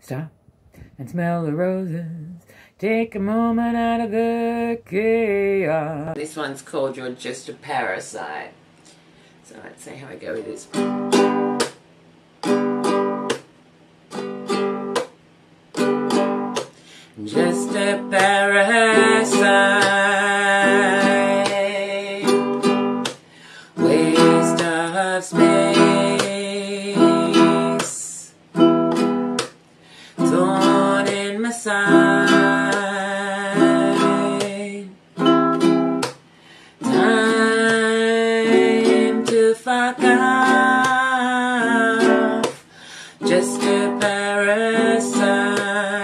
Stop and smell the roses. Take a moment out of the chaos. This one's called You're Just a Parasite. So let's see how I go with this. Just a parasite, waste of space, thorn in my side, time to fuck off, just a parasite.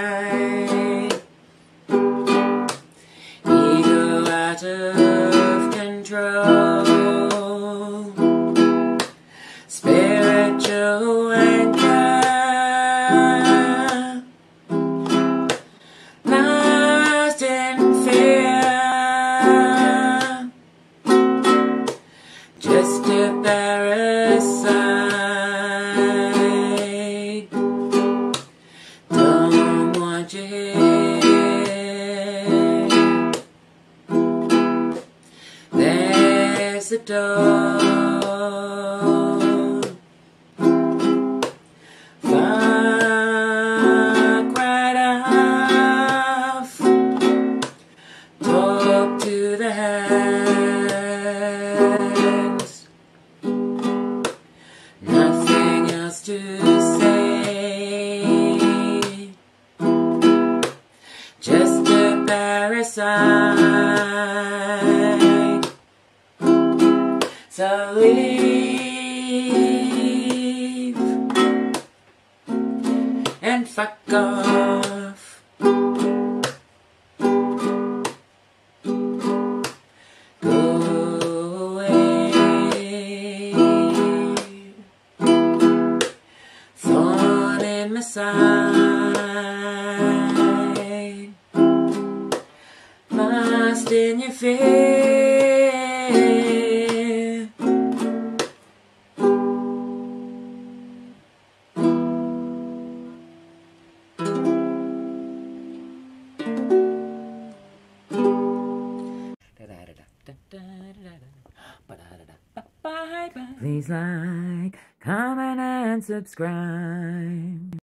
Out of control, spiritual anchor, lost in fear, just a parasite, don't want you here. The door, fuck right off, talk to the hands, nothing else to say, just a parasite. So leave and fuck off. Go away. Thorn in my side, lost in your face. Please like, comment and subscribe.